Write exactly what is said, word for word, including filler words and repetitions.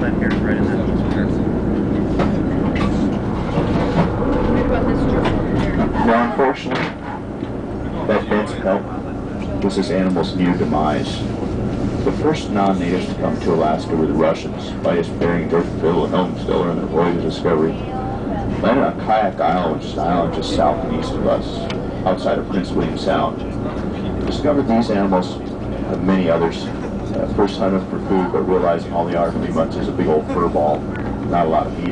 plant here, right in that piece here. What about this just over there? Now, unfortunately, that dense pelt was this animal's new demise. The first non-natives to come to Alaska were the Russians, by just burying dirt and fiddle and Helmstiller in their voyage of discovery. Landed on Kayak Island, which is an island just south and east of us, outside of Prince William Sound. Discovered these animals, and many others. Uh, first hunted for food, but realizing all they are pretty much is a big old fur ball, not a lot of meat.